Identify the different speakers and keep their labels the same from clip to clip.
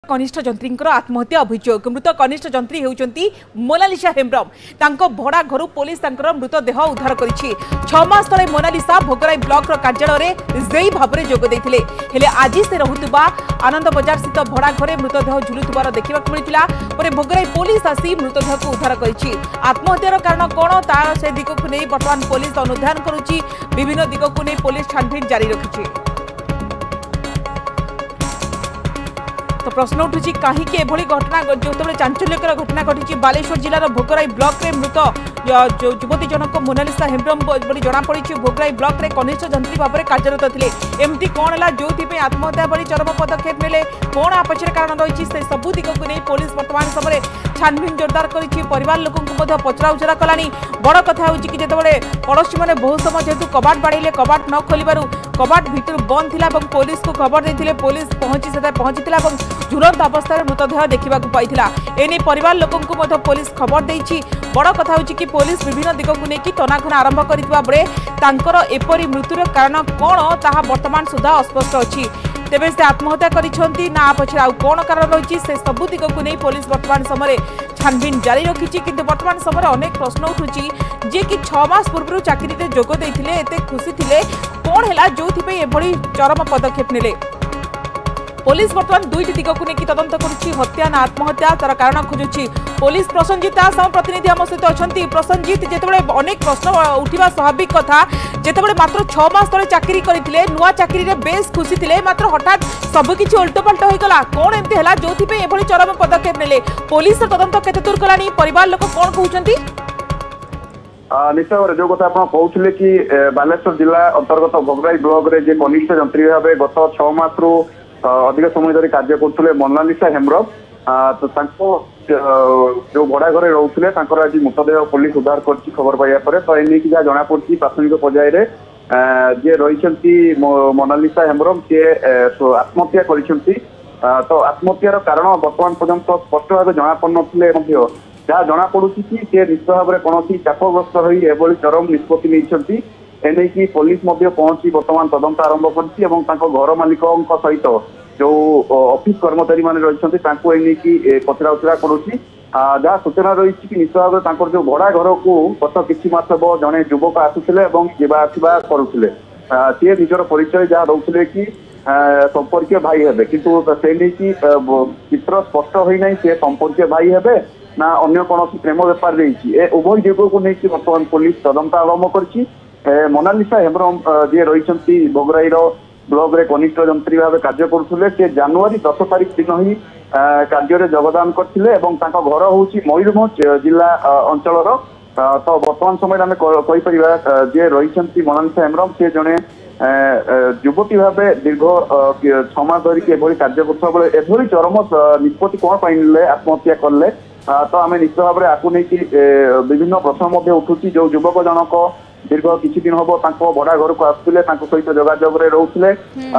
Speaker 1: कनिष्ठ जंत्री आत्महत्या अभियोग मृत कनिष्ठ जंत्री होती मोनालिसा हेम्ब्रम तांको भड़ा घर पुलिस मृतदेह उद्धार करिछि। 6 मास तले मोनालिसा भोगराई ब्लॉक कार्यालय जेई भाव में जोग देथिले हेले आज से रहुतबा आनंद बजार स्थित भड़ा घरे मृतदेह झुलुथबार देखा मिलता। भोगराई पुलिस आसी मृतदेह को उद्धार करिछि। आत्महत्यार कारण कौन तार से दिग को नहीं बर्तमान पुलिस अनुधान करुछि। विभिन्न दिग को नहीं पुलिस छानबीन जारी रखिछि। तो प्रश्न उठुची कहीं एभली घटना जो चांचल्यकर घटना घटी बालेश्वर जिलार भोगराई ब्लॉक रे मृत युवती जनक मोनालिसा हेम्ब्रम बोली जनापड़ी। भोगराई ब्लॉक रे कनिष्ठ जंत्री भाव में कार्यरत थे। एमती कौन है जो आत्महत्या भली चरम पदक्षेप नेले कौन आ पछरे कारण रही से सबू दिग को नहीं पुलिस वर्तमान समय छानबीन जोरदार करिछि। परिवार लोक पचरा उचरा कलानी। बड़ कथा होछि कि जेतेबेले पड़ोशी मैंने बहुत समय जेहेतु कबाट बाड़े कबाट न खोलू कबाट भितर बंद थिला और पुलिस को खबर देथिले। पुलिस पहुंची झुलंत अवस्था मृतदेह देखा पाइला। एने परिवार लोक पुलिस खबर देछि। बड़ कथा होछि कि पुलिस विभिन्न दिग को लेकिन तनाघना आरंभ करथिबा बेले तांकर एपरी मृत्युर कारण कौन ताहा वर्तमान सुधा अस्पष्ट अछि। तेबे से आत्महत्या करिसेंती ना पछरे आउ कौन कारण रही से सबू दिग को नहीं पुलिस वर्तमान समय छानबीन जारी रखिछि। किंतु वर्तमान समय अनेक प्रश्न उठुछि जे कि 6 मास पूर्व चाकरी रे जोग देथिले एते खुशी थिले कौन हैला जोथि एभली चरम पदक्षेप नेले। पुलिस वर्तमान दुईटी दिग को लेकिन तदंत करुछि। हत्या ना आत्महत्या तार कारण खोजुछि पुलिस। प्रसन्नजित सह प्रतिनिधि आम सहित अच्छा। प्रसन्नजित जितेबाला अनेक प्रश्न उठा स्वाभाविक कथा जितेबाला मात्र 6 मास तले चाकरी करथिले नुआ चाकरी रे बेस खुशी थिले मात्र हठात सबकि उल्टपल्ट होइगला कौन एमती हैला जोथि पे एभली चरम पदक्षेप नेले। पुलिस तदंत केते दूर कलानी परिवार लोक कौन कहउछंती
Speaker 2: निश्चय भाव जो कथा आप कहते कि बालेश्वर जिला अंतर्गत भोगराई ब्लॉक रे जे कनिष्ठ जंत्री भाव गत 6 मास रु अधिक समय धरी कार्य करते मोनालिसा हेम्ब्रम तो जो भड़ा घरे रोते आज मृतदेह पुलिस उद्धार कर खबर पाइबा तो एने जहाँ जना पड़ी प्राथमिक पर्यायर जे रही मोनालिसा हेम्ब्रम सी आत्महत्या कर। तो आत्महत्यार कारण बर्तमान पर्यंत स्पष्ट भाव जना पड़े जहाँ जना पड़ी कि सी निश्चित भाव में कौन चापग्रस्त हो चरम निष्पत्ति नहीं एने की पुलिस पहुंची बर्तमान तदंत आरंभ कर घर मालिक सहित जो ऑफिस कर्मचारी मैंने रही की पचरा उचरा करुच्ची। जहाँ सूचना रही कि निश्चित भाव जो भड़ा घर को गत किसी मास हम जड़े युवक आसुले जावा करुले सी निजर परिचय जहाँ दौले कि संपर्कीय भाई हे किंतु से नहीं कि चित्र स्पष्ट होना सी संपर्कीय भाई हे ना अन्य कौन प्रेम बेपार रही उभय दिग को लेकिन बर्तमान पुलिस तदंत आरंभ कर। मोनालिसा हेम्ब्रम जी रही भोगराई ब्लॉक रे कनिष्ठ जंत्री भाव कार्य करुले से जनवरी 10 तारिख दिन ही कार्य योगदान करते घर हूँ मयूरभंज जिला अंचल। तो बर्तमान समय आम कहीपर जे रही मोनालिसा हेम्ब्रम से जड़े युवती भाव दीर्घ 6 मास धरिक कार्य कर चरम निष्पत्ति कौन ने आत्महत्या कले। तो आम निश्चित भाव में आपको नहीं विभिन्न प्रश्न उठुची जो युवक जनक दीर्घ किसी दिन हम भड़ा घर को आसुले सहित जोगाजोग रोते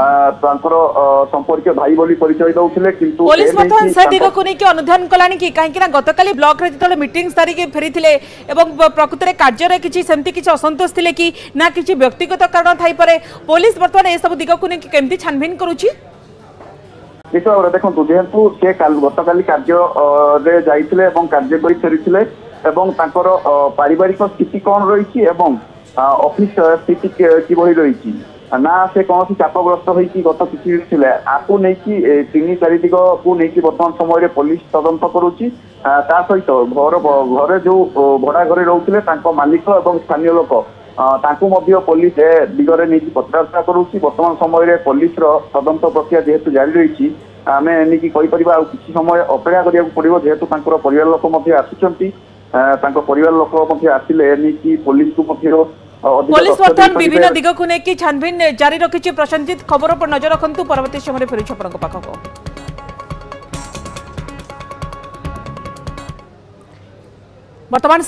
Speaker 2: संपर्क भाई बोली परिचय दौले किंतु
Speaker 1: पुलिस अनुधान कलानी कि कहीं गतकाली ब्लॉक रे जो मीटिंग सारिक फेरी प्रकृत में कार्य किसी असंतोष थे कि ना किसी व्यक्तिगत कारण थी पारे पुलिस बर्तमान ये सब दिग को केमती छानबीन करुच्ची।
Speaker 2: निश्चित भाव देखो जेहेतु सी गतकाली कार्य जाइए कार्य कर फेरी पारिवारिक स्थिति कौन रही ऑफिस स्थिति किभली रही ना से कौन चापग्रस्त हो गत किसी दिन आपको नहीं 3-4 दिग को लेकिन बर्तमान समय पुलिस तदंत करुच्ची। सहित घर जो भड़ा घरे रोते मालिक और स्थानीय लोक पुलिस दिगरे नहीं पचराउचरा करुच्ची। बर्तमान समय पुलिस तदंत प्रक्रिया जेहेतु जारी रही आम एनिकी किसी समय अपेक्षा करा पड़ो जेहेतु परिवार लोक आसुंच परिवार लोक आसिले कि पुलिस को
Speaker 1: पुलिस वर्तमान विभिन्न दिग को लेकिन छानबीन जारी रखी। प्रसन्नजित खबर पर नजर रखु परवर्ती समय फेर पाखक वर्तमान